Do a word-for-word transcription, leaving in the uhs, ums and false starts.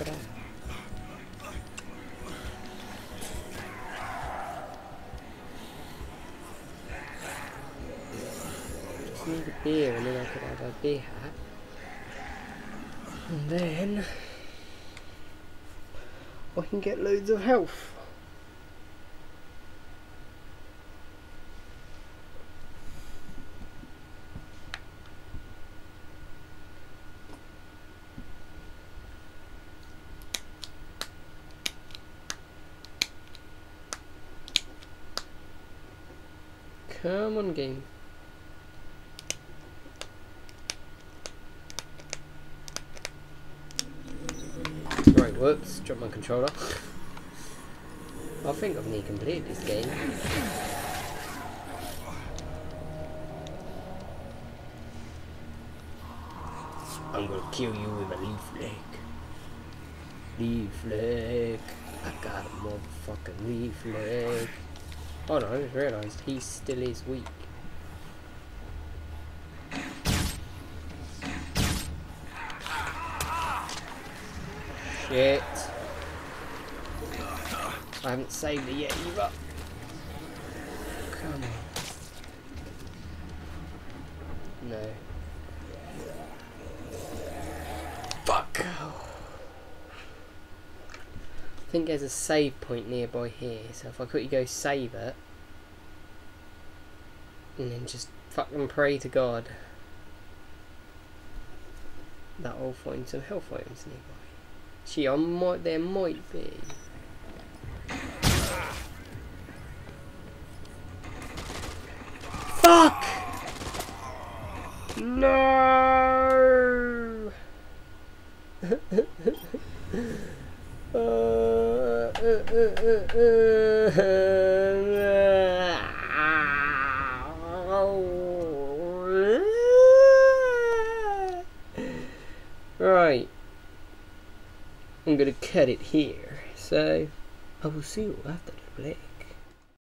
at that. Just need a beer and then I could have a beer hat. And then I can get loads of health. Come on, game. Right, whoops, dropped my controller. I think I've nearly completed this game. I'm gonna kill you with a leaf flick. Leaf flick. I got a motherfucking leaf flick. Oh no, I just realised he still is weak. Shit. I haven't saved it yet either. Come on. No. Fuck. I think there's a save point nearby here, so if I quickly go save it and then just fucking pray to God that I'll find some health items nearby. Gee, I might, there might be. Fuck! No! uh, uh, uh, uh, uh, right. I'm gonna cut it here. So I will see you after the play.